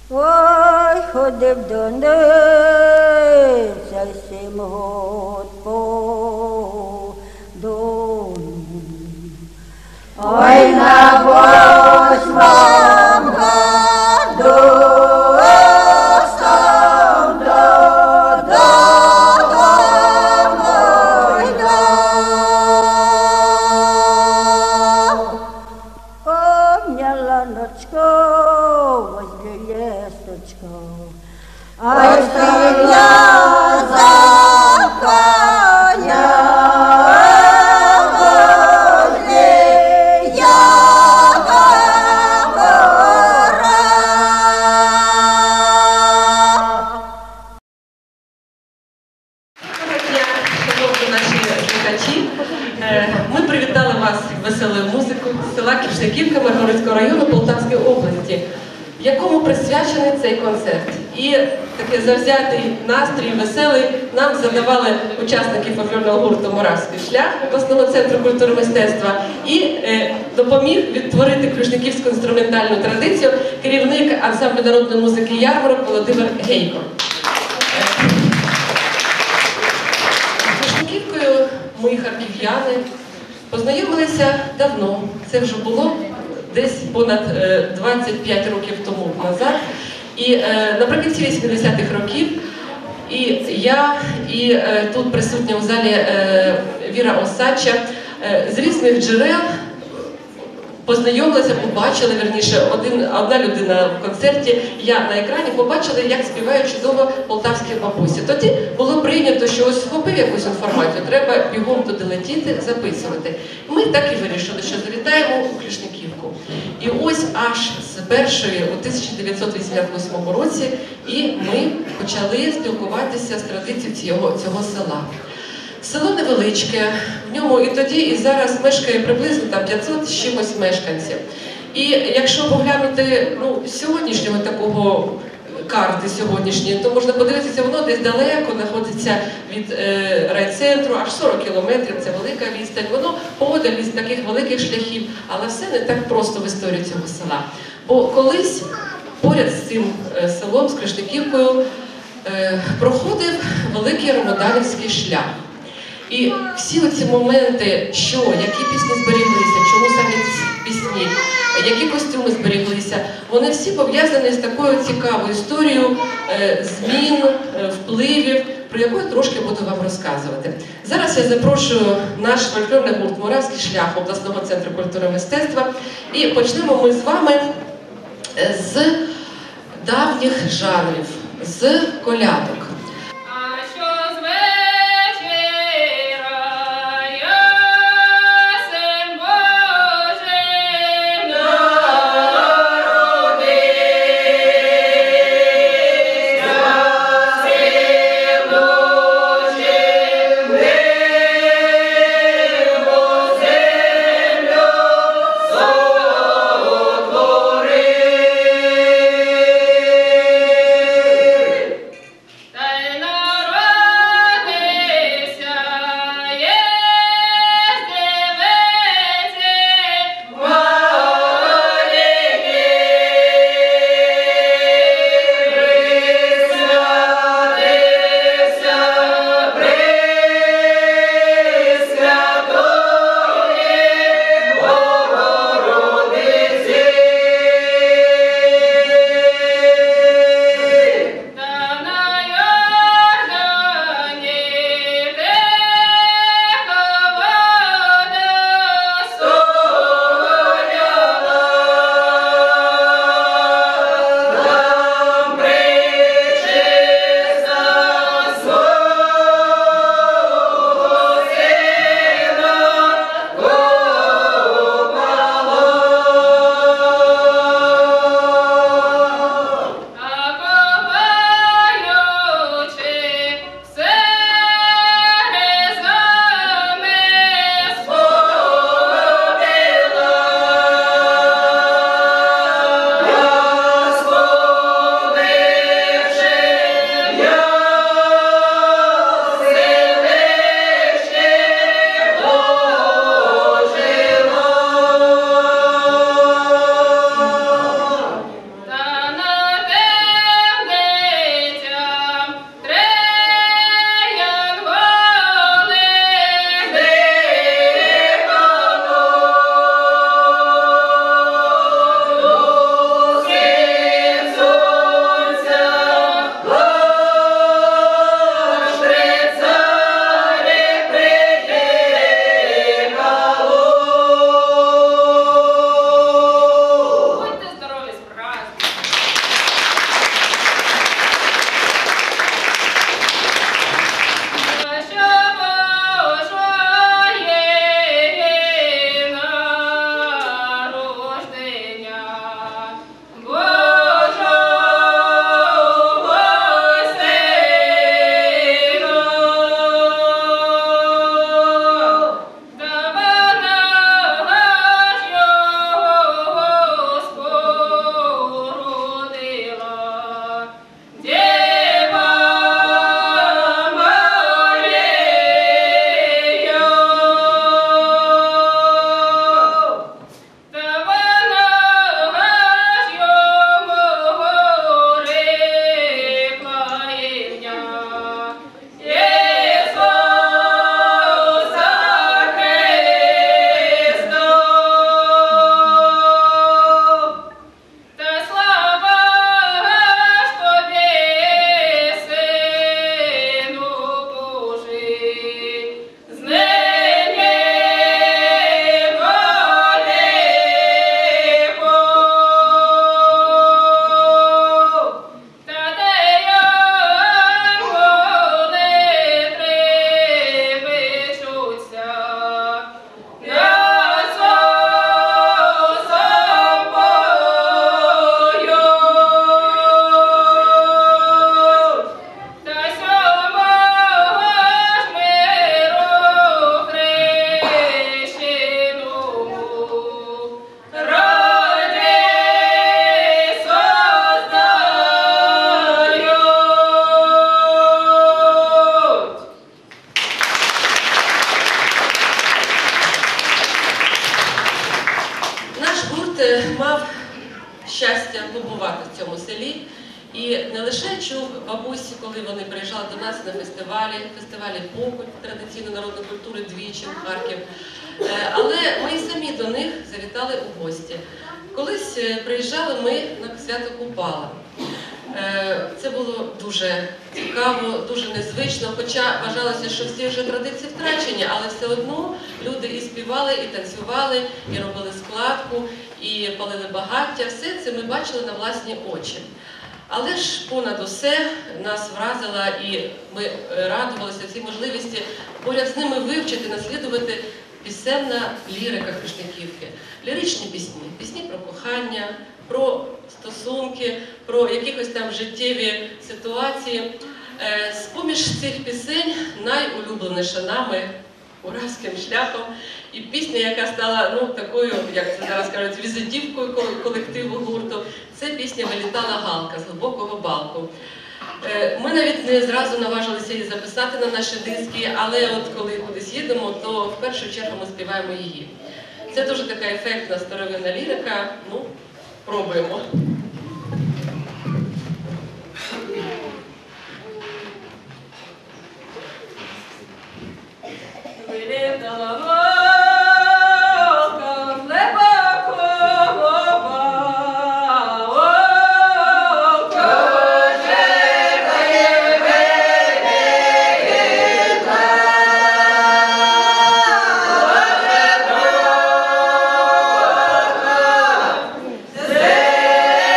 Ой, ходив до неця сім год по дому. Ой, на восьмом году сам додому йду. Обняла ночко возле лесточка, ай, стоя за коня возле Ягора. Доброго дня, шановні наші слухачі. Ми привітали вас веселою музикою з села Кишняківка Миргородського району Полтавської області, якому присвячений цей концерт. І такий завзятий настрій, веселий нам задавали учасники фольклорного гурту «Моравський шлях» обласного центру культури і мистецтва і допоміг відтворити крушниківську інструментальну традицію керівник ансамблю народної музики «Ярмарок» Володимир Гейко. З Крушниківкою ми, харків'яни, познайомилися давно. Це вже було десь понад 25 років тому назад. І наприкінці 80-х років і я, і тут присутня у залі Віра Осадча з різних джерел познайомилися, побачили, вірніше, одна людина в концерті, я на екрані побачила, як співають чудово полтавські бабусі. Тоді було прийнято, що ось схопив якусь інформацію, треба бігом туди летіти, записувати. Ми так і вирішили, що завітаємо у Крушниківку. І ось аж з першої у 1988 році і ми почали спілкуватися з традицією цього села. Село невеличке, в ньому і тоді, і зараз мешкає приблизно там 500 з чимось мешканців. І якщо поглянути сьогоднішнього такого карти сьогоднішньої, то можна подивитися, воно десь далеко знаходиться від райцентру, аж 40 кілометрів, це велика відстань, воно подаль від таких великих шляхів, але все не так просто в історії цього села. Бо колись поряд з цим селом, з Крушниківкою, проходив великий Ромоданівський шлях. І всі оці моменти, які пісні зберіглися, чому саме ці пісні, які костюми зберіглися, вони всі пов'язані з такою цікавою історією змін, впливів, про яку я трошки буду вам розказувати. Зараз я запрошую наш фольклорний гурт «Моравський шлях» обласного центру культури і мистецтва. І почнемо ми з вами з давніх жанрів, з колядок. Та щастя побувати в цьому селі. І не лише чув бабусі, коли вони приїжджали до нас на фестивалі «Покуть» традиційної народної культури двічі в Харків, але ми і самі до них завітали у гості. Колись приїжджали ми на свято Купала. Це було дуже цікаво, дуже незвично, хоча вважалося, що всі вже традиції втрачені, але все одно люди і співали, і танцювали, і робили складку, і палили багаття. Все це ми бачили на власні очі. Але ж понад усе нас вразила, і ми радувалися цій можливості поряд з ними вивчити, наслідувати пісенна лірика Хрещатиківки. Ліричні пісні, пісні про кохання, про стосунки, про якихось там життєві ситуації. З-поміж цих пісень найулюбленіша нами «Уразьким шляхом» і пісня, яка стала такою, як це зараз кажуть, візитівкою колективу гурту, це пісня «Вилітала галка» з глибокого балку. Ми навіть не зразу наважилися її записати на наші диски, але от коли кудись їдемо, то в першу чергу ми співаємо її. Це дуже така ефектна старовинна лірика, пробуємо. Вилітала галка з глибокого балку. Say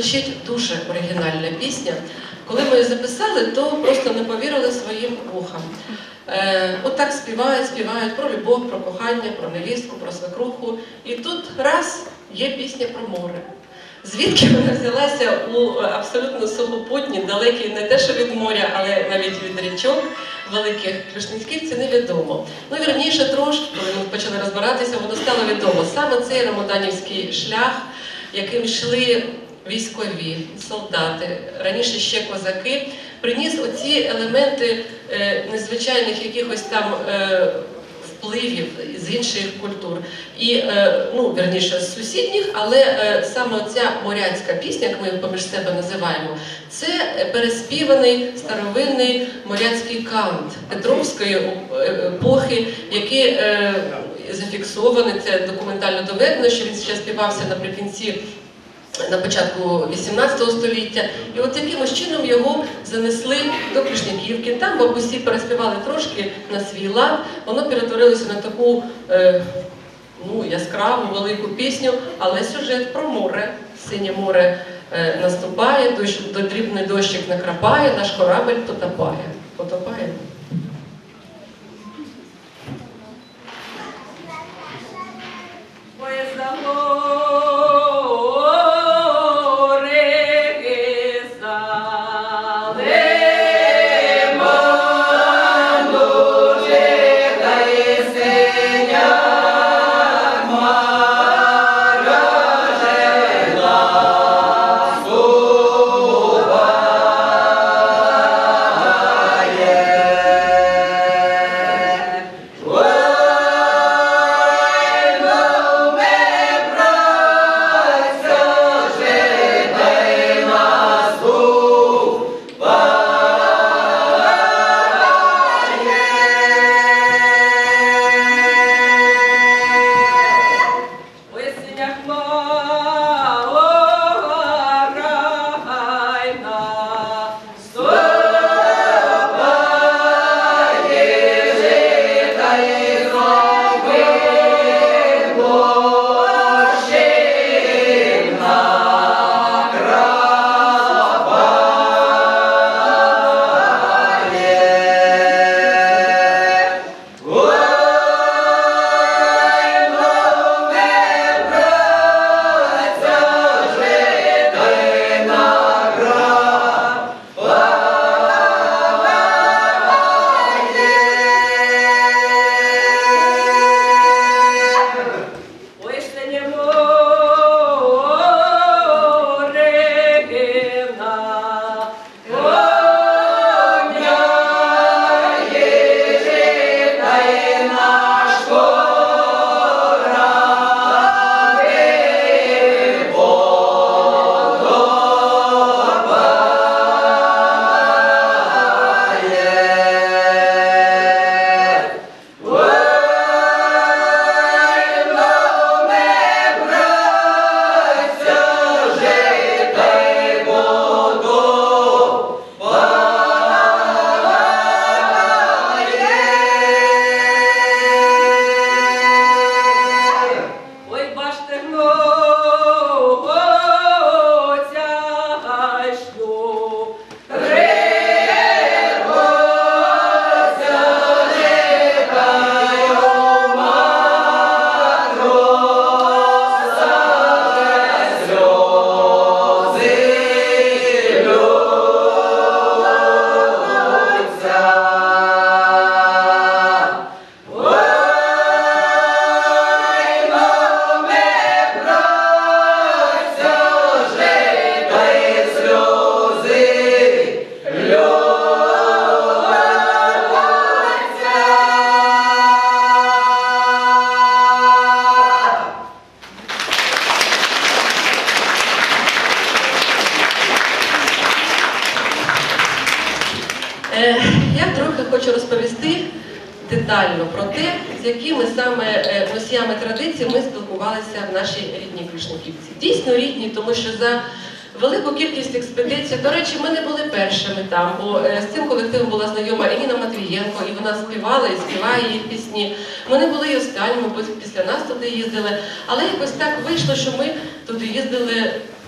звучить дуже оригінальна пісня. Коли ми її записали, то просто не повірили своїм вухам. Отак співають про любов, про кохання, про невістку, про свекруху. І тут раз є пісня про море. Звідки вона взялася у абсолютно сухопутній, далекій не те, що від моря, але навіть від річок великих Клюшницьківці, невідомо. Ну, вірніше трошки, коли ми почали розбиратися, воно стало відомо. Саме цей рамаданівський шлях, яким йшли військові, солдати, раніше ще козаки, приніс оці елементи незвичайних якихось там впливів з інших культур. І, ну, вірніше, з сусідніх, але саме ця моряцька пісня, як ми її поміж себе називаємо, це переспіваний старовинний моряцький кант Петровської епохи, який зафіксований, це документально доведено, що він ще співався на початку 18 століття. І от якимось чином його занесли до Клюшняківки. Там бабусі переспівали трошки на свій лад. Воно перетворилося на таку яскраву, велику пісню, але сюжет про море. Синє море наступає, дрібний дощик накрапає, наш корабель потопає. Потопає. Я трохи хочу розповісти детально про те, з якими саме носіями традицій ми спілкувалися в нашій рідній Клюшняківці. Дійсно рідні, тому що за велику кількість експедицій, до речі, ми не були першими там, бо з цим колективом була знайома Ініна Матвієнко, і вона співала і співає її пісні. Ми не були і останніми, бо після нас туди їздили, але якось так вийшло, що ми туди їздили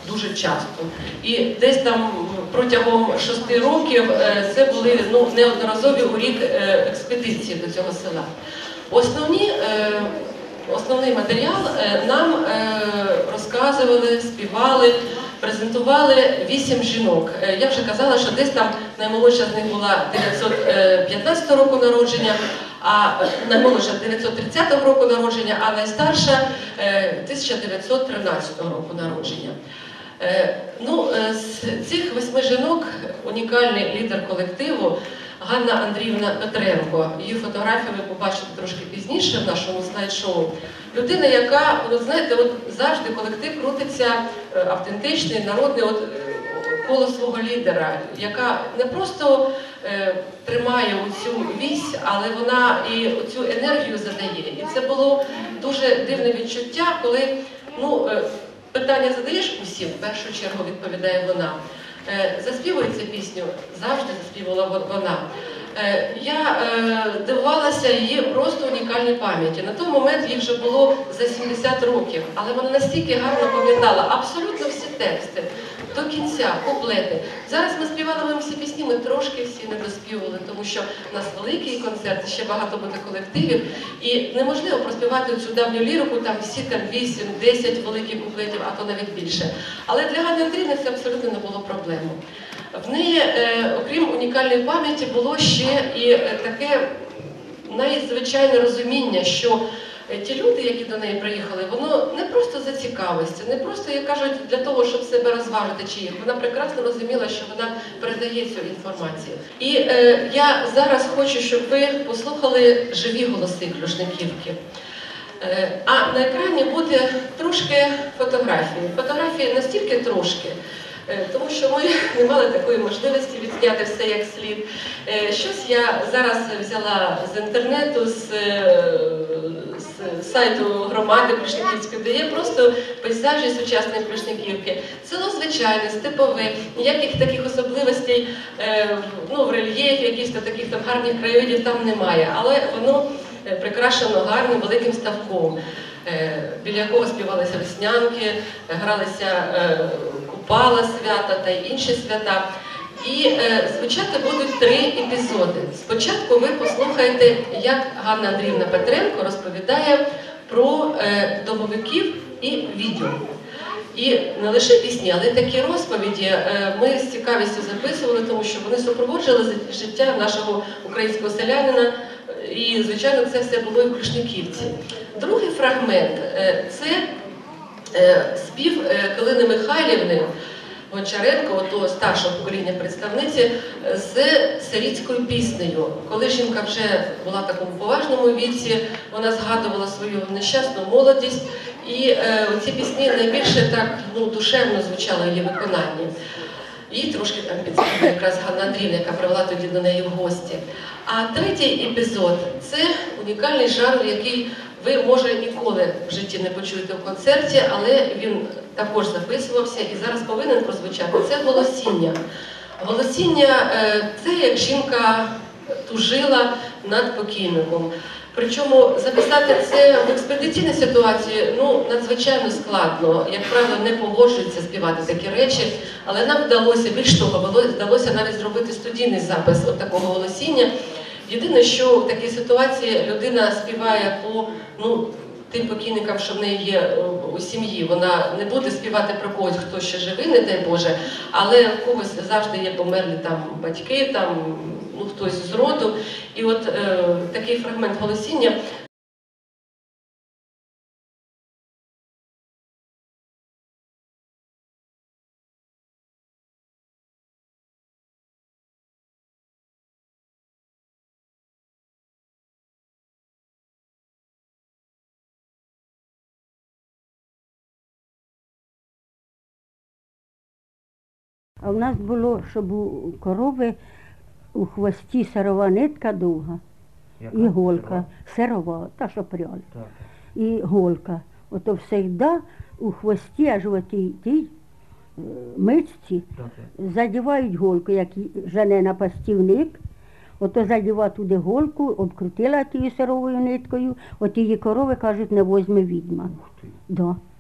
дуже часто. І десь там протягом 6 років це були неодноразові у рік експедиції до цього села. Основний матеріал нам розказували, співали, презентували 8 жінок. Я вже казала, що десь там наймолодша з них була 915 року народження, а наймолодша 930 року народження, а найстарша 1913 року народження. З цих 8 жінок унікальний лідер колективу Ганна Андріївна Петренко. Її фотографію ви побачите трошки пізніше в нашому слайд-шоу. Людина, яка, знаєте, завжди колектив крутиться автентичний, народний, коло свого лідера, яка не просто тримає оцю вісь, але вона і оцю енергію задає. І це було дуже дивне відчуття, коли питання задаєш усім, в першу чергу відповідає вона. Заспівується пісню, завжди заспівала вона. Я дивувалася її просто унікальній пам'яті. На той момент їй вже було за 70 років, але вона настільки гарно пам'ятала абсолютно всі тексти, до кінця, куплети. Зараз ми співали всі пісні, ми трошки всі не доспівали, тому що в нас великий концерт, ще багато буде колективів, і неможливо проспівати цю давню лірику, там всі 8-10 великих куплетів, а то навіть більше. Але для Ганни Андріївни це абсолютно не було проблемою. В неї, окрім унікальної пам'яті, було ще і таке найзвичайне розуміння, що ті люди, які до неї приїхали, воно не просто за цікавості, не просто, як кажуть, для того, щоб себе розважити чи їх. Вона прекрасно розуміла, що вона передає цю інформацію. І я зараз хочу, щоб ви послухали живі голоси Клюшниківки. А на екрані буде трошки фотографії. Фотографії настільки трошки, тому що ми не мали такої можливості відзняти все як слід. Щось я зараз взяла з інтернету, з сайту громади Клюшниківської, де є просто пейзажі сучасної Клюшниківки. Село звичайне, степове, ніяких таких особливостей в рельєфі, якихось таких там гарних краєвидів там немає, але воно прикрашено гарним великим ставком, біля якого співалися веснянки, гралися Купала свята та інші свята. І звучати будуть 3 епізоди. Спочатку ви послухаєте, як Ганна Андріївна Петренко розповідає про домовиків і відьом. І не лише пісні, але такі розповіді ми з цікавістю записували, тому що вони супроводжували життя нашого українського селянина. І, звичайно, це все було і в Клюшниківці. Другий фрагмент – це спів Калини Михайлівни Гончаренко, того старшого покоління представниці, з сирітською піснею. Коли жінка вже була в такому поважному віці, вона згадувала свою нещасну молодість, і ці пісні найбільше так душевно звучали в її виконанні. Їй трошки там підсказала якраз Ганна Андріївна, яка привела тоді до неї в гості. А третій епізод – це унікальний жанр, який ви, може, ніколи в житті не почуєте в концерті, але він також записувався і зараз повинен прозвучати. Це голосіння. Голосіння – це як жінка тужила над покійником. Причому записати це в експедиційній ситуації надзвичайно складно. Як правило, не погоджуються співати такі речі, але нам вдалося, більш того, вдалося навіть зробити студійний запис от такого голосіння. Єдине, що в такій ситуації людина співає по тим покійникам, що в неї є у сім'ї. Вона не буде співати про когось, хто ще живий, не дай Боже, але в когось завжди є померлі там батьки, там хтось з роду. І от такий фрагмент голосіння. А в нас було, щоб у корови у хвості сирова нитка довга, Яка? і голка, сирова, та що пряли, Так. і голка. Ото завжди у хвості, аж в тій мичці, Так. задівають голку, як жене на пастівник, ото задіва туди голку, обкрутила тією сировою ниткою, от її корови, кажуть, не возьме відьма. Ух ти. Да.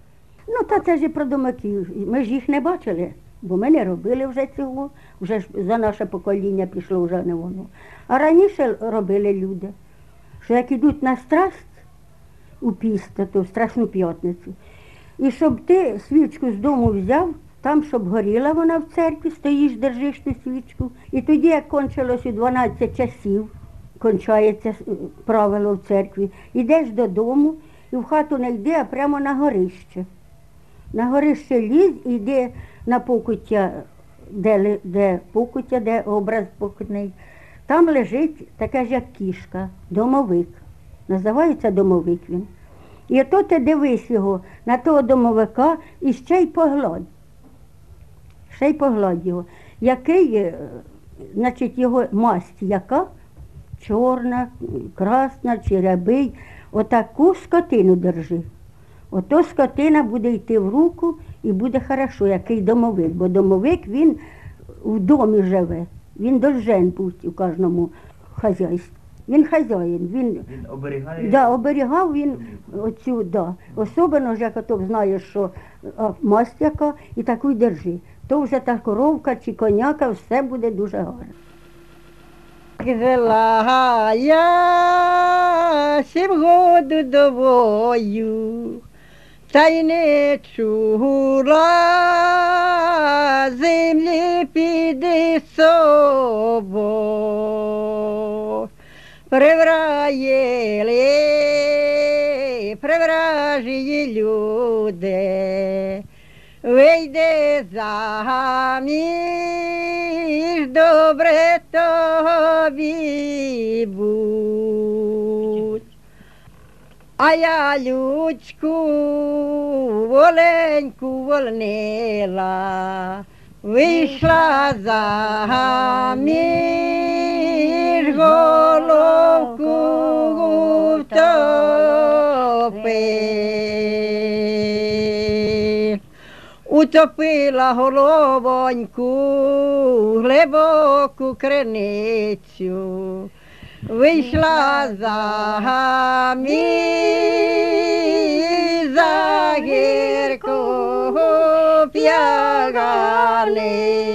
Ну, та це ж і про домаків. Ми ж їх не бачили, бо ми не робили вже цього. Вже ж за наше покоління пішло вже не воно. А раніше робили люди, що як ідуть на страсть у піст, то в Страсну п'ятницю, і щоб ти свічку з дому взяв, там, щоб горіла вона в церкві, стоїш, держиш ту свічку. І тоді, як кончилось у 12 часів, кончається правило в церкві, йдеш додому і в хату не йди, а прямо на горище. На горище лізь і йди на покуття, де покуття, де образ покутний. Там лежить така ж як кішка, домовик. Називається домовик він. І ото ти дивись його на того домовика і ще й погладь. Ще й погладь його. Який, значить, його масть яка? Чорна, красна чи рябий. Отаку скотину держи. Ото скотина буде йти в руку і буде хорошо, який домовик. Бо домовик, він в домі живе. Він должен бути у кожному хазяйстві. Він хазяїн. Він оберігає? Да, оберігав він оцю, да. Особливо ж, як ото знаєш, що масть яка, і таку й держи. То вже та коровка чи коняка, все буде дуже гарно. Жила я 7 году до бою, та й не чула землі під собою. Привражі люди, вийде заміж, добре тобі будь. А я Людьку воленьку волнила, вийшла заміж, головку втопи. Утопила головоньку глибоку криницю, вийшла заміж за гіркого п'ягани.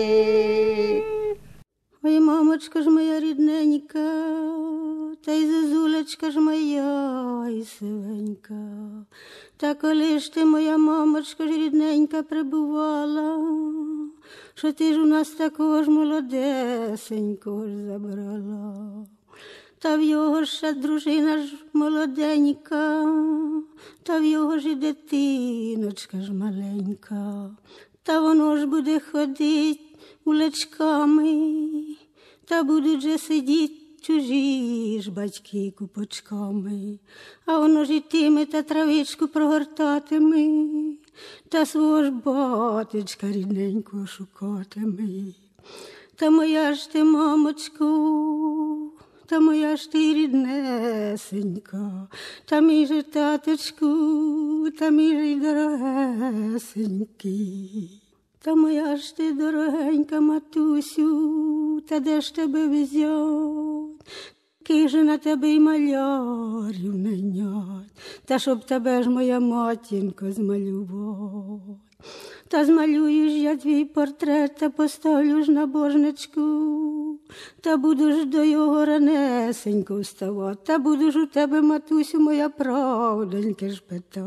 Ой, мамочка ж моя рідненька, та й зозулечка ж моя і сивенька. Та коли ж ти, моя мамочка ж рідненька, прибувала, що ти ж у нас такого ж молодесенького ж забрала. Та в його ж ще дружина ж молоденька, та в його ж і дитиночка ж маленька. Та воно ж буде ходить вуличками, та будуть же сидіть чужі ж батьки купочками, а воно ж ітиме та травичку прогортатиме, та свого ж батечка рідненького шукатиме. Та моя ж ти, мамочку, та моя ж ти ріднесенька, та мій же таточку, та мій же й дорогесенький. Та моя ж ти, дорогенька матусю, та де ж тебе взять? Кий же на тебе й малярів нанять, та щоб тебе ж моя матінко змалювать. Та змалюю ж я твій портрет, та поставлю ж на божничку, та буду ж до його ранесенько вставати, та буду ж у тебе, матусю, моя правдоньки ж питати.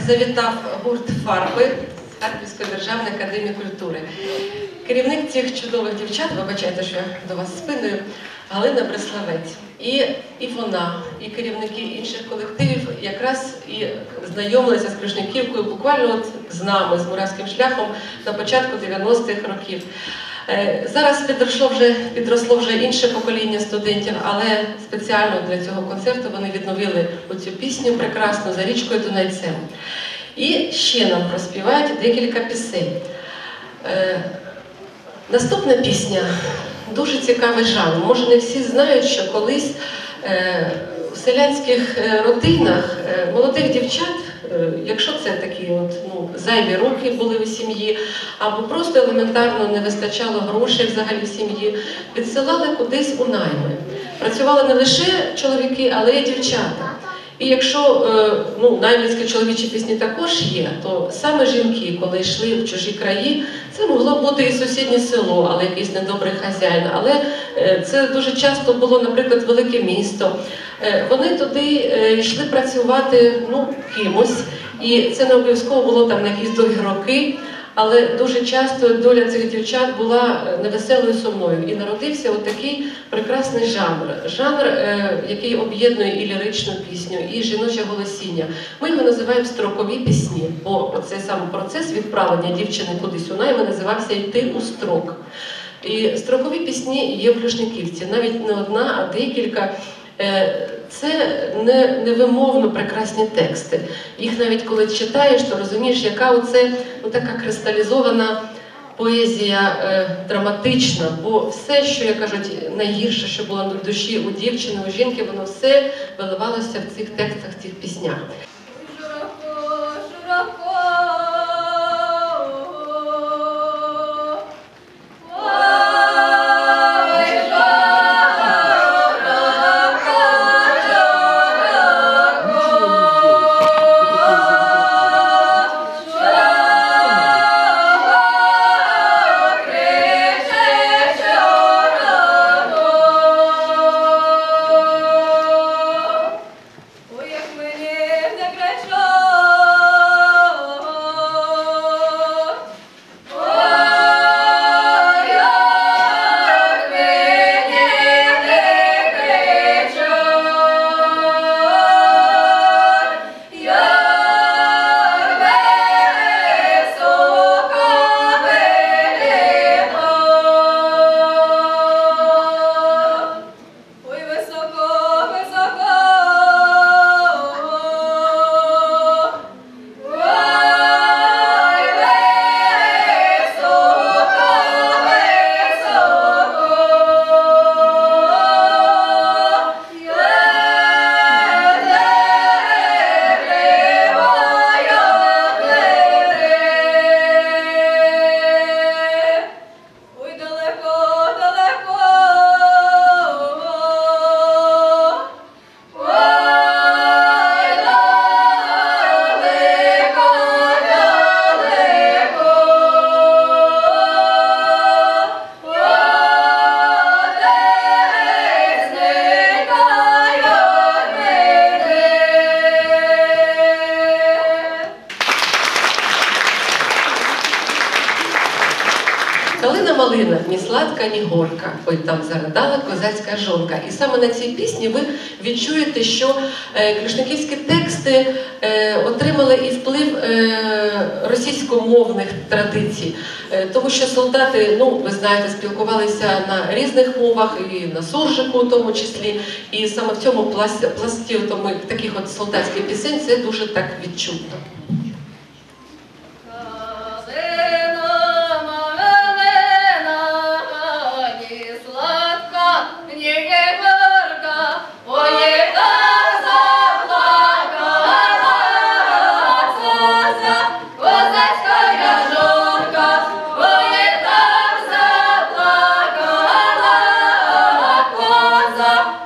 завітав гурт «Фарби» Харківської державної академії культури. Керівник цих чудових дівчат, вибачайте, що я до вас спиною, Галина Бреславець. І вона, і керівники інших колективів якраз і знайомилися з Клюшниківкою буквально от з нами, з Муравським шляхом на початку 90-х років. Зараз підросло вже інше покоління студентів, але спеціально для цього концерту вони відновили оцю пісню прекрасну «За річкою Дунайцем». І ще нам проспівають декілька пісень. Наступна пісня дуже цікавий жанр. Може, не всі знають, що колись в селянських родинах молодих дівчат, якщо це такі зайві руки були у сім'ї, або просто елементарно не вистачало грошей взагалі в сім'ї, відсилали кудись у найми. Працювали не лише чоловіки, але й дівчата. І якщо наймицькі чоловічі пісні також є, то саме жінки, коли йшли в чужі краї, це могло бути і сусіднє село, але якийсь недобрий хазяїн. Але це дуже часто було, наприклад, велике місто. Вони туди йшли працювати кимось, і це не обов'язково було там на якісь довгі роки. Але дуже часто доля цих дівчат була невеселою, сумною. І народився отакий прекрасний жанр. Жанр, який об'єднує і ліричну пісню, і жіноче голосіння. Ми його називаємо строкові пісні, бо цей сам процес відправлення дівчини кудись у найми називався «Йти у строк». І строкові пісні є в Клюшниківці. Навіть не одна, а декілька. Це невимовно прекрасні тексти. Їх навіть коли читаєш, то розумієш, яка оце така кристалізована поезія драматична. Бо все, що, як кажуть, найгірше, що було на душі у дівчини, у жінки, воно все виливалося в цих текстах, в цих піснях. Малина, ні сладка, ні горка, ой, там заридала козацька жонка. І саме на цій пісні ви відчуєте, що клюшниківські тексти отримали і вплив російськомовних традицій. Тому що солдати, ви знаєте, спілкувалися на різних мовах, і на суржику в тому числі. І саме в цьому пласті таких от солдатських пісень це дуже так відчутно.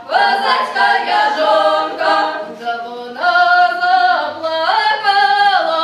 Козацька жонка, да вона заплакала.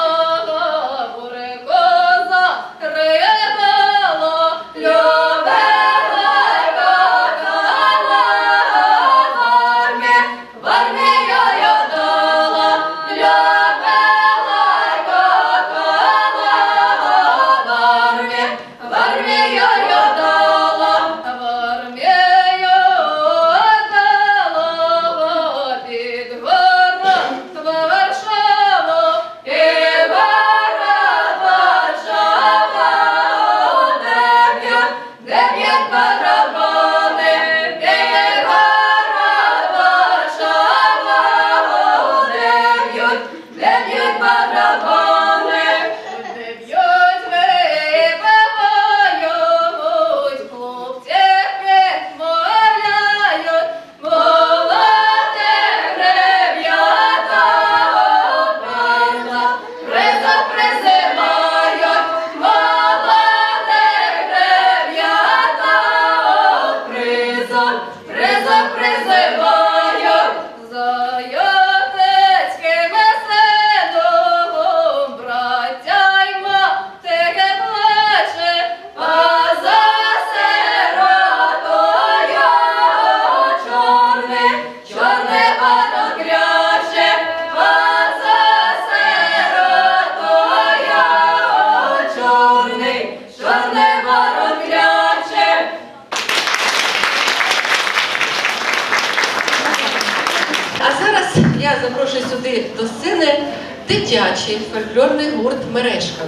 Я запрошую сюди до сцени дитячий фольклорний гурт «Мережка».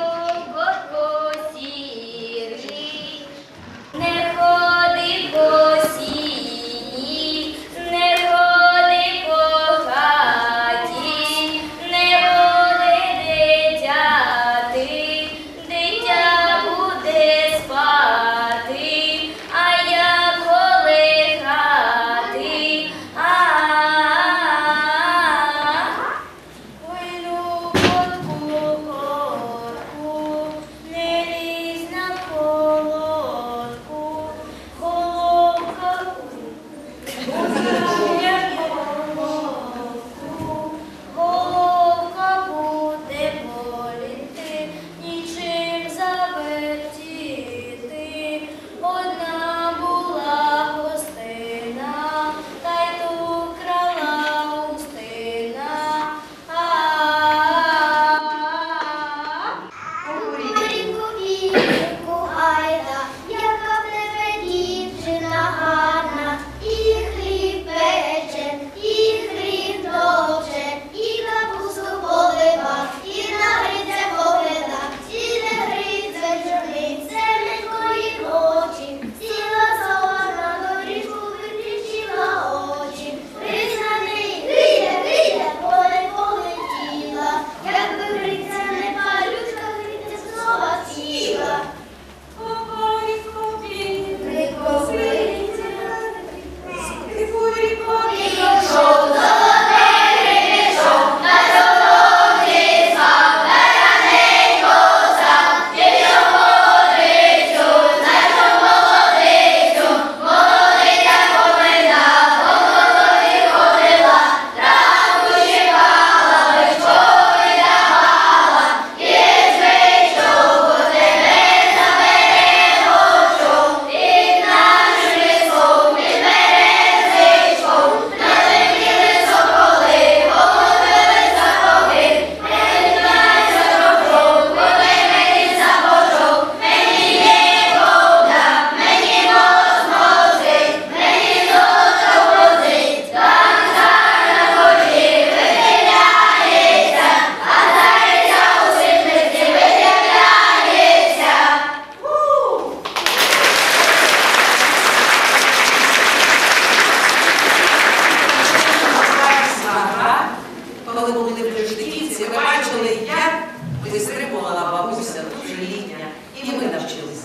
Вистрибувала бабуся дуже літня, і ми навчилися.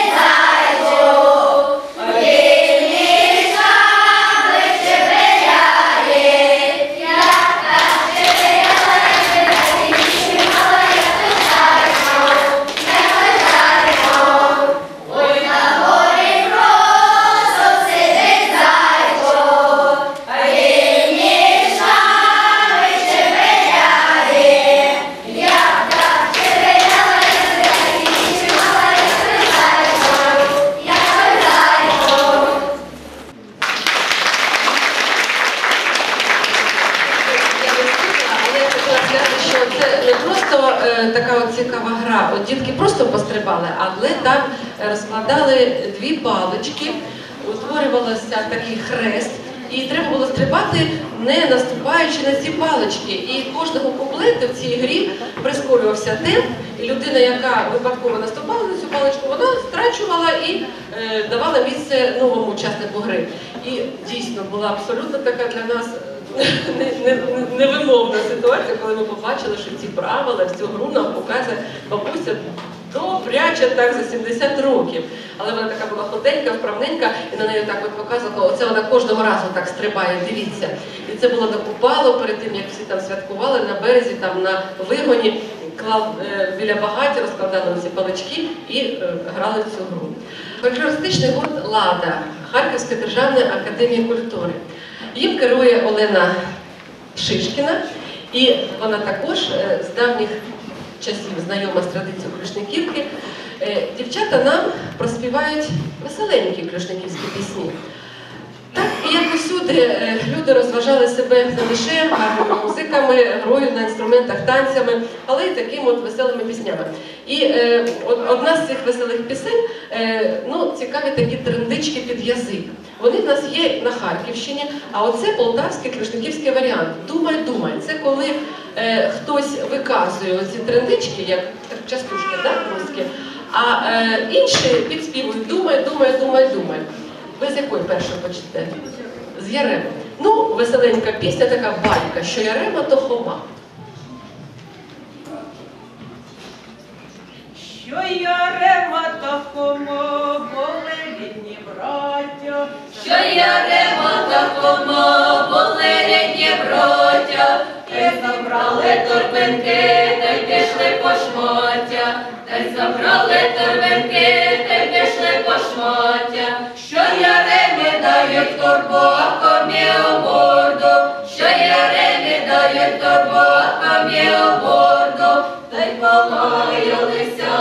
Yeah. розкладали дві палички, утворювався такий хрест, і треба було стрибати, не наступаючи на ці палички. І кожного куплету в цій грі прискорювався темп, і людина, яка випадково наступала на цю паличку, вона страчувала і давала місце новому учаснику гри. І дійсно була абсолютно така для нас невимовна ситуація, коли ми побачили, що ці правила, цю гру нам показує бабуся добряче так за 70 років. Але вона така була худенька, вправненька, і на неї так от показувала, оце вона кожного разу так стрибає, дивіться. І це було на Купало, перед тим, як всі там святкували, на березі, там на вигоні, біля багаття розкладали ці палички і грали в цю гру. Фольклористичний гурт «Лада» Харківської державної академії культури. Їм керує Олена Шишкіна, і вона також з давніх часів знайома з традицією Клюшниківки. Дівчата нам проспівають веселенькі клюшниківські пісні. Так, і як усюди, люди розважали себе не лише гарними музиками, грою на інструментах, танцями, але й такими от веселими піснями. І одна з цих веселих пісень, цікаві такі трендички під язик. Вони в нас є на Харківщині, а оце полтавський клюшниківський варіант. «Думай, думай». Це коли хтось виказує оці трендички, як частушки, да, русські, а інші підспівують «Думай, думай, думай, думай». Ви з якої першої почнете? З Ярема. Ну, веселенька пісня, така байка, що Ярема то Хома. Що Ярема та Хома, були рідні браття. Що Ярема та Хома, були рідні браття. Та й забрали торбинки, та й пішли по шмаття. Та й забрали торбинки, та й пішли по шмаття. Що Яремі дають торбу, а Хомі у борду. Що Яремі дають торбу, а Хомі у борду. Та й полаялися,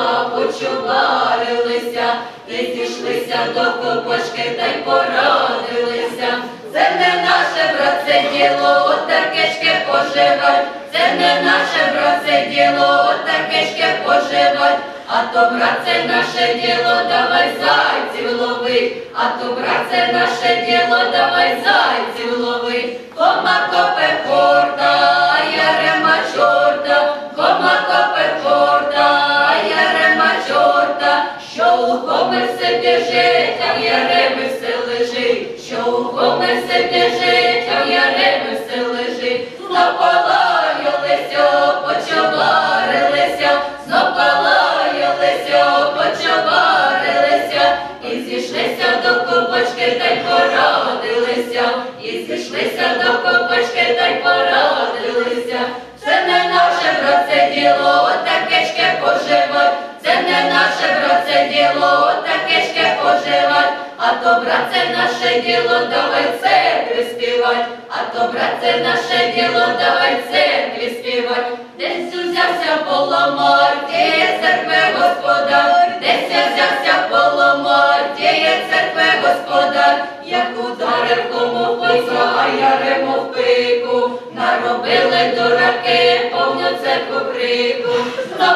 почуварилися, та й зійшлися до купочки, та й порадилися. Це не наше, братце, діло, отакечки поживать. Це не наше, братце, діло, отакечки поживать. А то, братце, наше діло, давай зайців лови. А то, братце, наше діло, давай зайців лови. Хома копе хорта, а Ярема чорта. Хома копе хорта, а Ярема чорта. Що у Хоми все біжить, а в Яреми все лежить. Що у Хоми все біжить, а в Яреми все лежить. Знов полаялися, почоварилися, знов полаялися, почоварилися, і зійшлися до купочки, та й порадилися, і зійшлися до купочки, та й порадилися. Це не наше, братце, діло, отакечки поживать. Це не наше, братце, діло, отакечки поживать. А то, братце, наше діло, давай церкві співать. А то, братце, наше діло, давай церкві співать. Десь узявся Поломар, тіє церкви господар. Десь узявся Поломар, тіє церкви господар. Як ударив кому в пику, а Ярему в пику. Наробили дураки, повню церкву крику. Знов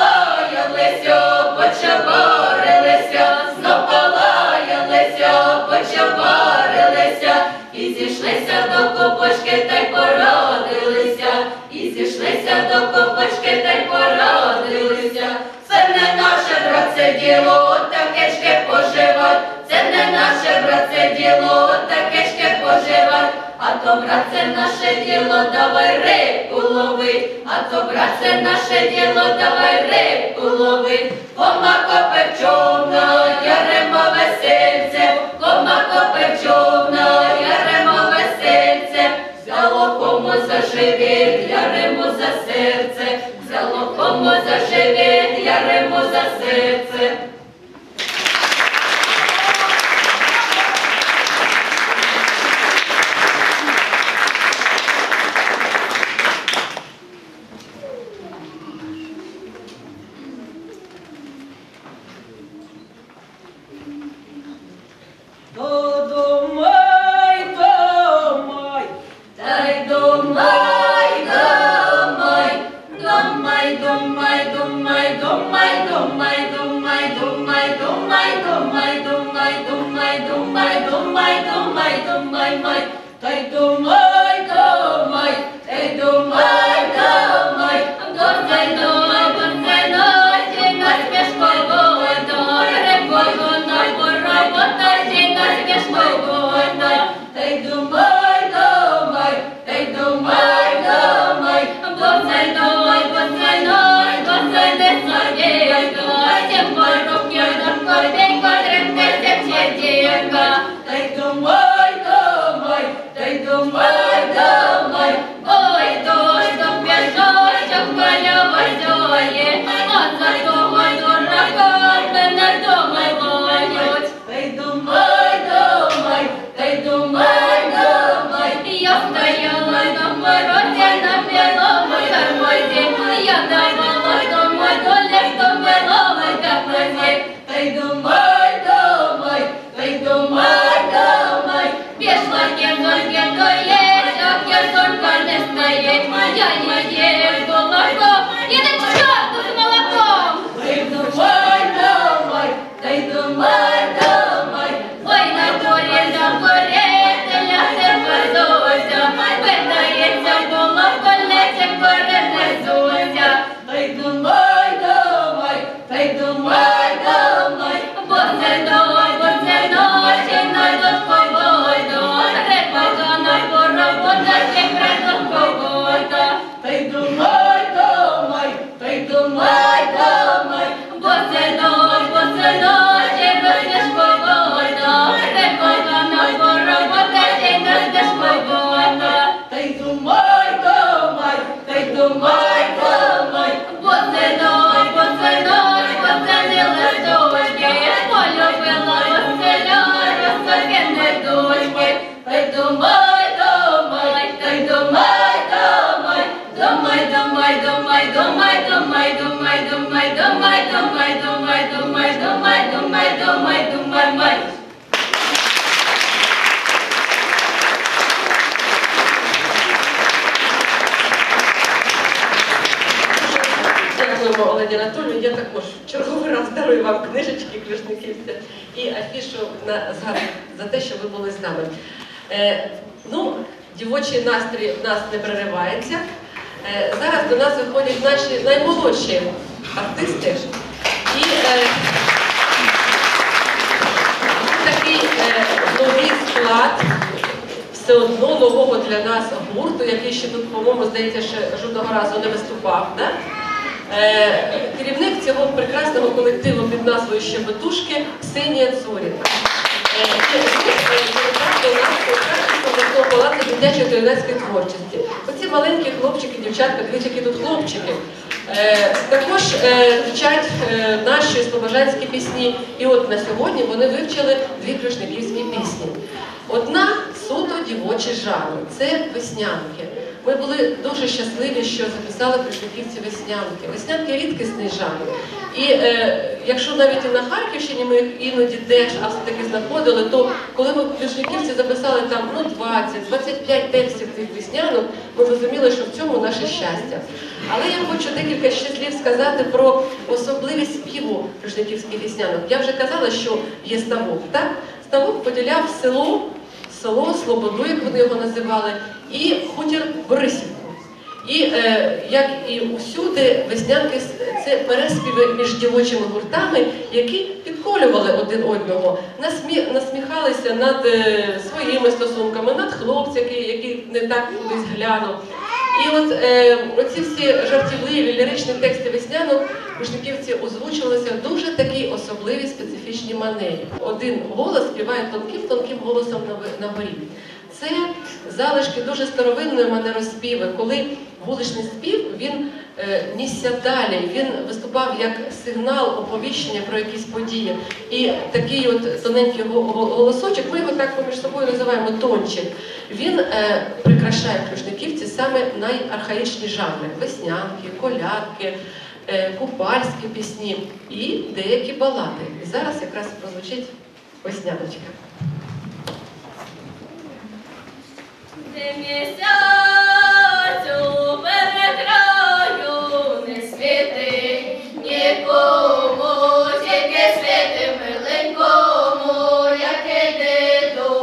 полаялися, почоварилися, знов полаялися, почоварилися, і зійшлися до купочки, та й порадилися, і зійшлися до купочки, та й порадилися. Це не наше, братце, діло, отакечки поживать. Це не наше, братце, діло, отакечки поживать. А то, братце, наше діло, давай рибку лови. А то, братце, наше діло, давай рибку лови. Хома копе в човна, Яремове серце. Хома копе в човна, Яремове серце. Взяло Хому за живіт, Ярему за серце. Взяло Хому за живіт, Ярему за серце. думай, думай, думай, май, та й думай, думай, та й думай, думай, думай, думай, думай, ночі на смішковода, рибовона, поробота, жінка смішковода, та й думай, думай, та й думай, думай, думай, думай, думай, ночі, думай, не садіка, тим поруб'я, дорогенько, тримтеся, дівка, та й думай, думай, та й думай, думай, ой, дощ, доп'яжочок, малювай зоє, а за того дурака мене думай волють. Та й думай, думай, та й думай, думай, я стояла на морозі, на білому гармозі, я давала думай, доля, хто милова каплозі. Та й думай, думай, та й думай, думай, пішла кіноньки, то є, як я сонька не стоїть, моя є молоко, іди к чорту з молоком. Та й думай, думай, та й думай, думай, ой, на дворі загорітеля себе зося, видається молоко, лечик перенесуся. Та й думай, думай, та й думай, думай, бо це ночі найдуть погоду, рибака на поробота, чекрето погода. Та й думай, думай, та й думай, думай, бо це ночі найдуть погоду, рибака на поробота, чекрето погода. Та й думай, думай, та й думай, думай, бо це не листочки, полюбила Василя, розсокине дочки. Та й думай, думай, та й думай, думай, думай, думай, думай, думай, думай, думай, думай, думай, думай, думай, думай, думай, думай, думай, думай, май. Дякуємо, Олені Анатолію. Я також в черговий раз дарую вам книжечки Клюшниківця і афішу на згадку за те, що ви були з нами. Дівочий настрій в нас не переривається. Зараз до нас виходять наші наймолодші артисти. І такий новий склад, все одно нового для нас гурту, який ще тут, по-моєму, здається, ще жодного разу не виступав. Да? Керівник цього прекрасного колективу під назвою «Щебетушки» Ксенія Зоріна. До нас обласного палацу дитячої та юнацької творчості. Оці маленькі хлопчики, дівчатка, дивіться, які тут хлопчики. Також вчать наші слобожанські пісні. І от на сьогодні вони вивчили 2 клюшниківські пісні. Одна суто дівочий жанр – це веснянки. Ми були дуже щасливі, що записали клюшниківці веснянки. Веснянки – рідкісний жанр. І якщо навіть і на Харківщині ми їх іноді теж все-таки знаходили, то коли ми клюшниківці записали там 20-25 текстів цих веснянок, ми розуміли, що в цьому наше щастя. Але я хочу декілька ще слів сказати про особливість співу клюшниківських веснянок. Я вже казала, що є ставок, так? Ставок поділяв село Слободу, як вони його називали, і хутір Борисівку. І, як і усюди, веснянки – це переспіви між дівочими гуртами, які підколювали один одного, насміхалися над своїми стосунками, над хлопцями, які не так кудись глянув. І от оці всі жартівливі, ліричні тексти веснянок клюшниківці озвучувалися в дуже такій особливій специфічній манері. Один голос співає тонким голосом на горі. Це залишки дуже старовинної манероспіви, коли вуличний спів, він нісся далі, він виступав як сигнал оповіщення про якісь події. І такий от тоненький голосочок, ми його так поміж собою називаємо тончик, він прикрашає клюшниківці саме найархаїчні жанри – веснянки, колядки, купальські пісні і деякі балади. І зараз якраз прозвучить весняночка. Ти місяцю перед краю не світи нікому, тільки світи миленькому, як іди до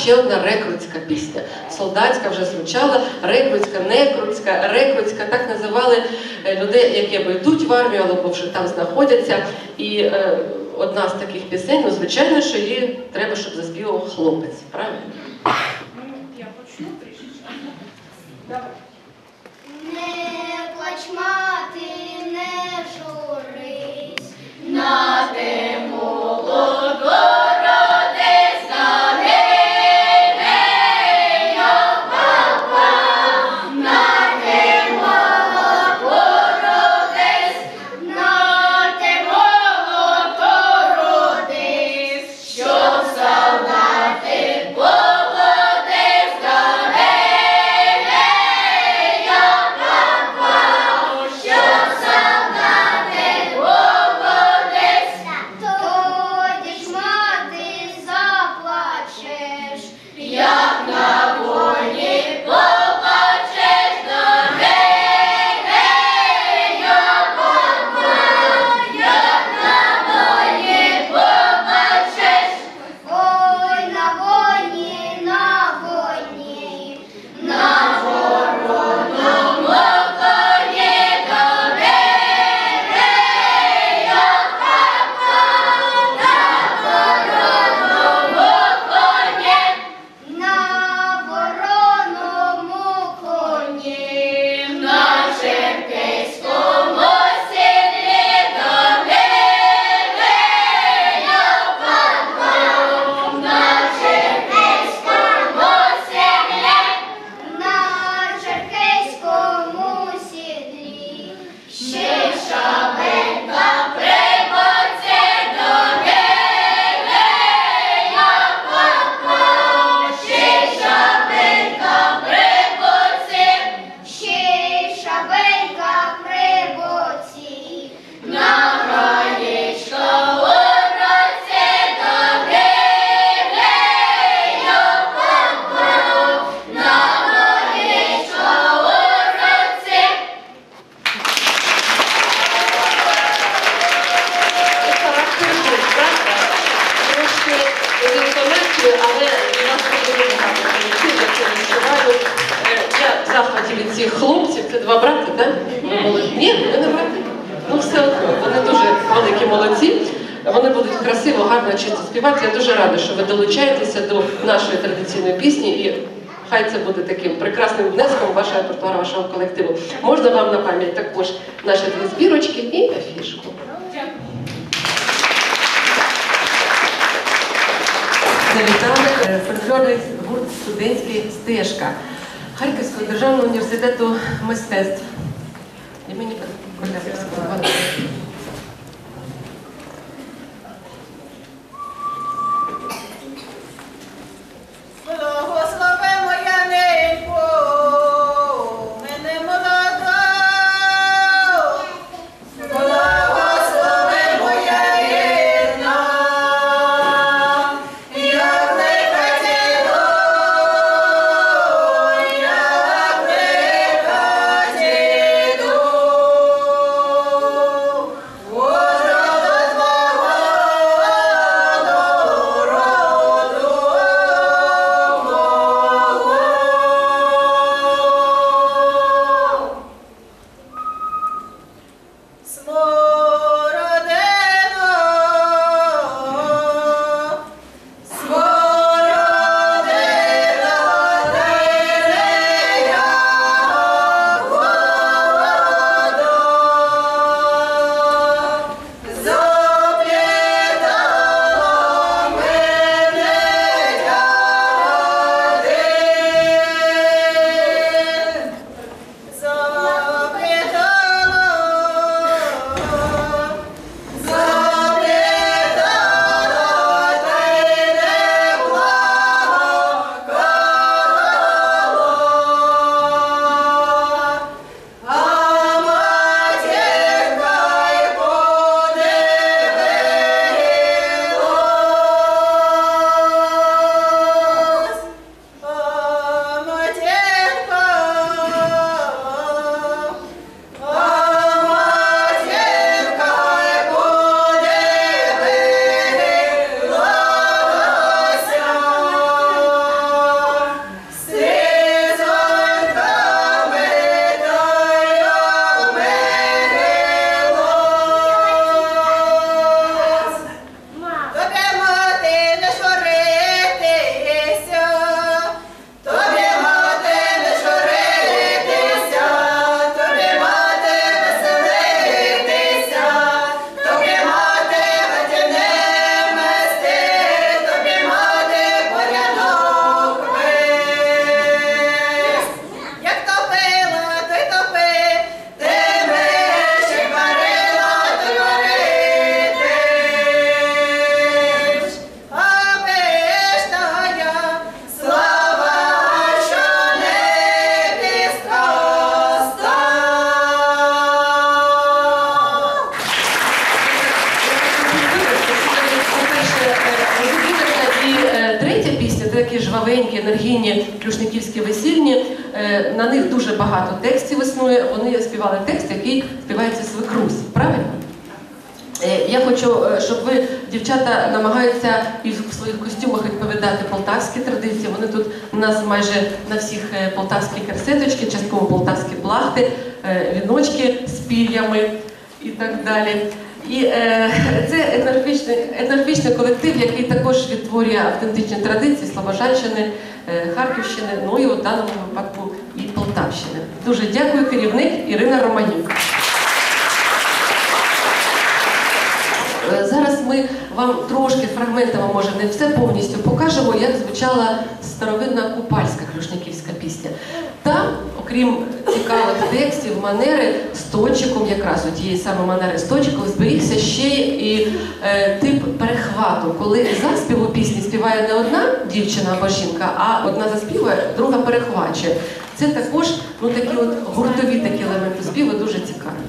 ще одна рекрутська пісня. Солдатська вже звучала, рекрутська, некрутська, рекрутська, так називали людей, які або йдуть в армію, або вже там знаходяться. І одна з таких пісень, ну, звичайно, що її треба, щоб заспівав хлопець, правильно? Я почну трішечки. Не плач, мати, не журись, на те молоко родись, на гей, папа, на те молоко родись, на те молоко родись, щоб солдати поводись, на гей, папа, щоб солдати поводись, тоді ж мати заплачеш, як на волі побачиш, на гей, папа, як на волі побачиш, ой, на войні, на вороному коні, на гей, папа, на вороному коні, на черкеському сідлі, на гей, папа, на черкеському сідлі, на черкеському сідлі, ще й шабелька при боці, до гей, папа, ще й шабелька при боці, ще й шабелька при боці, на гаєчка у році, до гей, папа, на гаєчка у році. Характеристик, правда? Трошки з інтонацією, але у нас дуже багато колективів, я це відчуваю. Я в захваті від цих хлопців, це два брати, так? Ви молоді? Ні, ви не брати. Ну все одно, вони дуже великі молодці. Вони будуть красиво, гарно, чисто співати. Я дуже рада, що ви долучаєтеся до нашої традиційної пісні. І хай це буде таким прекрасним внеском вашого репертуару, вашого колективу. Можна вам на пам'ять також наші дві збірочки і афішку. Завітали фольклорний гурт «Студентський стежка» Харківського державного університету мистецтв імені Котляревського. Благослови моя ненько, мене молода. Благослови моя рідна, як не хотіла, як не хотіла. такі жвавенькі, енергійні клюшниківські весільні. На них дуже багато текстів існує. Вони співали текст, який співається свекрусь. Правильно? Я хочу, щоб ви, дівчата, намагаються і в своїх костюмах відповідати полтавські традиції. Вони тут у нас майже на всіх полтавські керсеточки, частково полтавські плахти, віночки з пір'ями і так далі. І це етнографічний колектив, який також відтворює автентичні традиції Слобожанщини, Харківщини, ну і у даному випадку і Полтавщини. Дуже дякую, керівник Ірина Романюк. Зараз ми вам трошки фрагментами, може не все повністю покажемо, як звучала старовинна купальська клюшниківська пісня. Там, окрім цікавих текстів, манери з точиком, якраз у тієї саме манери з точиком, зберігся ще і тип перехвату, коли заспіву пісні співає не одна дівчина або жінка, а одна заспіває, друга перехвачує. Це також такі гуртові такі елементи співу дуже цікаві.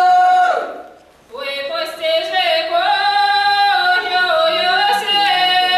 Ой, постежи, ой, ой, ой,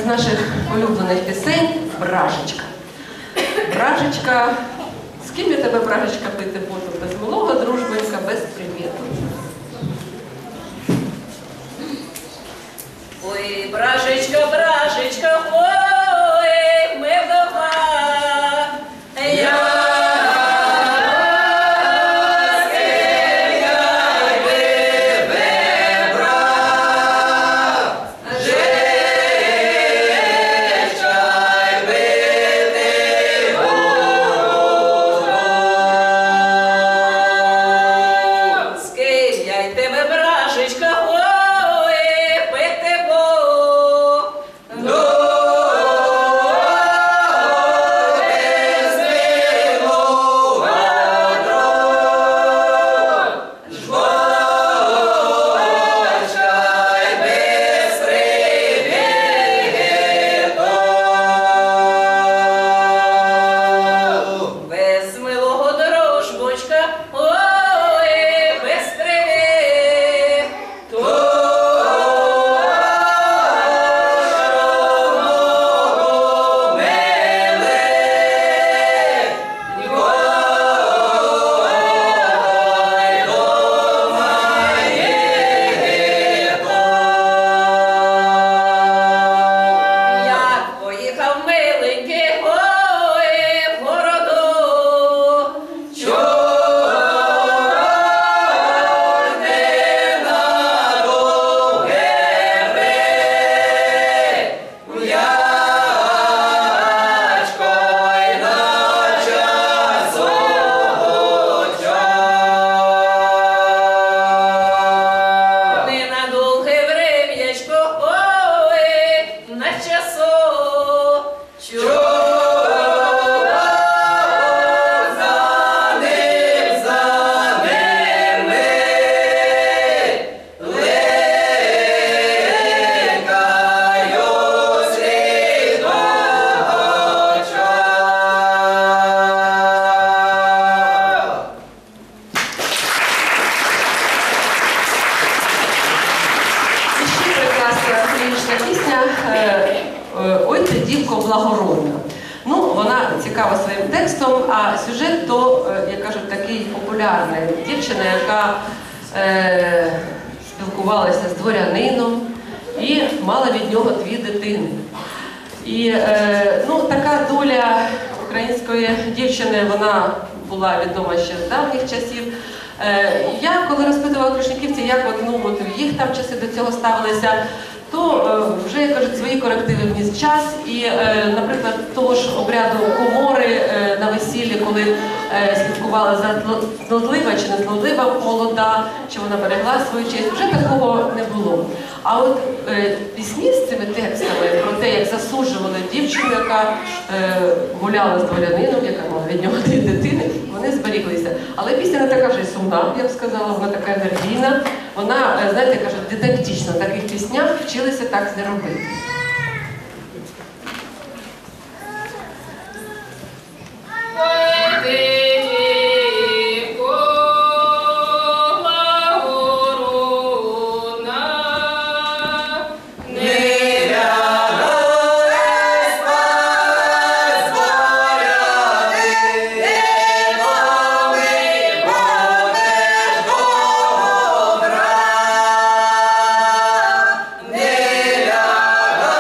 наших улюблених пісень «Бражечка». Бражечка, з ким я тебе, Бражечка, пити буду? Без милого дружбенька, без привіту. Ой, Бражечка, Бражечка, ой, ми вдова. «Ой ти, дівко благородна». Ну, вона цікава своїм текстом, а сюжет то, як кажуть, такий популярний. Дівчина, яка спілкувалася з дворянином і мала від нього 2 дитини. І ну, така доля української дівчини, вона була відома ще з давніх часів. Я, коли розпитувала крушниківців, як в їх там часи до цього ставилися, то вже, як кажуть, свої корективи вніс час. І, наприклад, того ж обряду комори на весіллі, коли слідкували за знодлива чи незнодлива молода, чи вона берегла свою честь, вже такого не було. А от пісні з цими текстами про те, як засуджували дівчину, яка гуляла з дворянином, яка мала від нього 2 дитини, вони зберіглися. Але пісня не така вже й сумна, я б сказала, вона така енергійна. Вона, знаєте, кажуть, дидактична. В таких піснях вчилися так не робити. Yeah.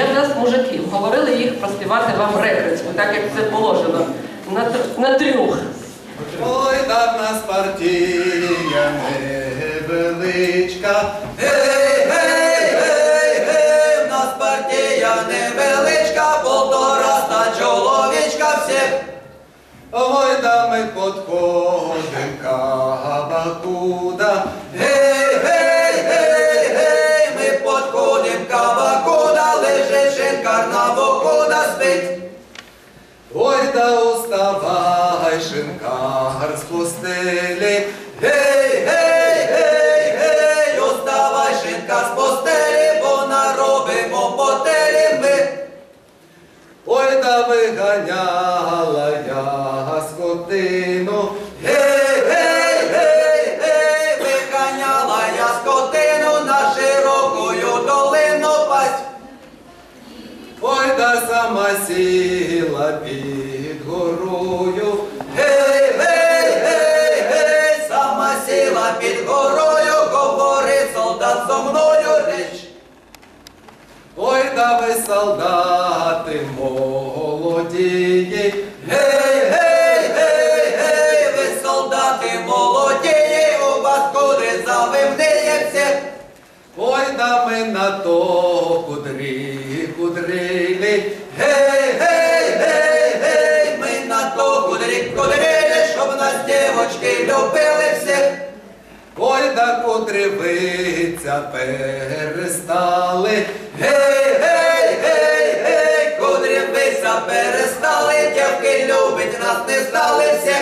нас мужиків. Говорили їх проспівати вам рекрутську, так як це положено. На трьох. Ой, там нас партія невеличка. Гей, гей, гей, гей, в нас партія невеличка, 150 чоловічка всіх. Ой, да ми подходим кабакуда. Гей, гей, гей, гей, ми подходим кабакуда, лежить шинкар на боку да спить. Ой, да уставай, шинкар з постелі. Гей, гей, гей, гей, уставай, шинкар з постелі, бо наробимо потелі ми. Ой, да виганяла я скотину. Гей, гей, гей, гей, виганяла я скотину на широкою долину пасть. Ой, да сама сіла під горою. Гей, гей, гей, гей, сама сіла під горою, говорить солдат зо мною річ. Ой, да ви, солдати молодії. Гей, гей, гей, гей, ви, солдати молодії, у вас кудри завивниється. Ой, да ми на то кудрилі. Гей, гей, гей, гей, ми на то кудрилі, щоб нас дівочки любили всіх. Ой, да кудрівиця перестали. Гей, гей, гей, гей, кудрівиця перестали, дівки любить нас не стали всіх.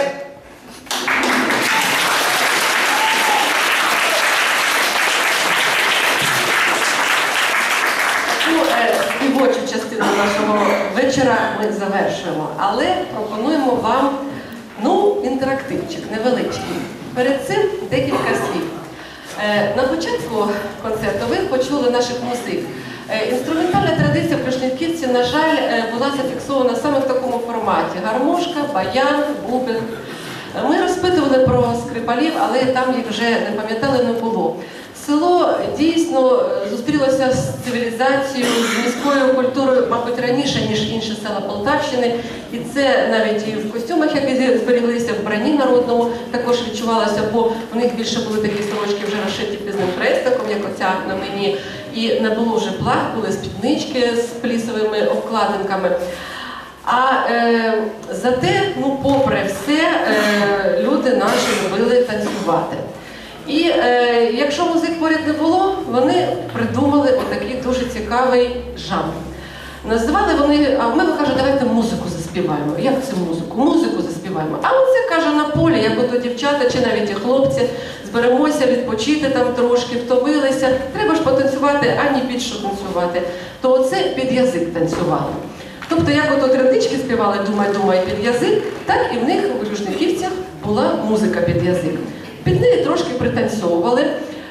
Співочу частину нашого вечора ми завершуємо, але пропонуємо вам інтерактивчик невеличкий. Перед цим декілька слів. На початку концерту ви почули наших музик. Інструментальна традиція в Крашенківці, на жаль, була зафіксована саме в такому форматі: гармошка, баян, бубен. Ми розпитували про скрипалів, але там їх вже не пам'ятали, не було. Село дійсно зустрілося з цивілізацією, з міською культурою, мабуть, раніше, ніж інші села Полтавщини. І це навіть і в костюмах, які зберіглися, в вбранні народному, також відчувалося, бо в них більше були такі сорочки вже розшиті пізним хрестиком, як оця на мені. І не було вже плах, були спіднички з плісовими обкладинками. А зате, попри все, люди наші любили танцювати. І якщо музик поряд не було, вони придумали отакий дуже цікавий жанр. Називали вони, а ми кажуть, давайте музику заспіваємо. Як це музику? Музику заспіваємо. А оце, каже, на полі, як ото дівчата чи навіть і хлопці, зберемося відпочити там трошки, втомилися. Треба ж потанцювати, а ні під що танцювати. То оце під язик танцювали. Тобто, як ото трендички співали «Думай, думай» під язик, так і в них у Люшниківцях була музика під язик. Під неї трошки пританцьовували,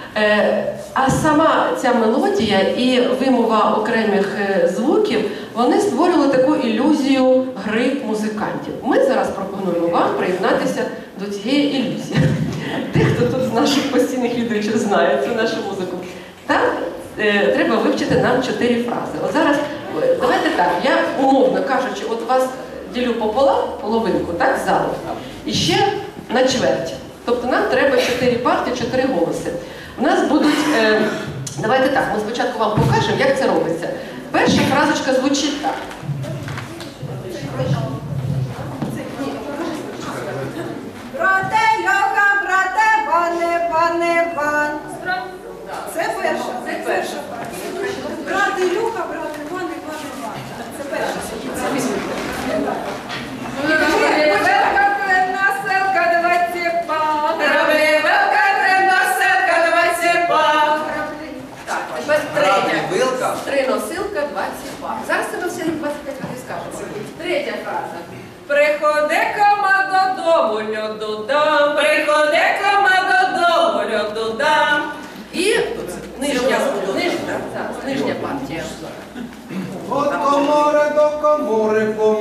а сама ця мелодія і вимова окремих звуків, вони створювали таку ілюзію гри музикантів. Ми зараз пропонуємо вам приєднатися до цієї ілюзії. Дехто тут з наших постійних глядачів знає цю нашу музику. Так, треба вивчити нам 4 фрази. От зараз, давайте так, я умовно кажучи, от вас ділю пополам, половинку, так, залу, і ще на чверть. Тобто нам треба 4 партії, 4 голоси. У нас будуть, давайте так, ми спочатку вам покажемо, як це робиться. Перша фразочка звучить так. Брате Льоха, брате Ване, Ване, Ван. Це перша. Брате Льоха, брате Ване, Ване, Ван. Це перша. Велика кремна селка, давайте пак. Велика кремна селка, давайте пак. Так, тепер третя. Стриносилка, 20 пар. Зараз це ми всі 25 разів скажемо. Третя фраза. Приходи кома додому, льодудам. Приходи кома додому, льодудам. І нижня партія. От комори до комори,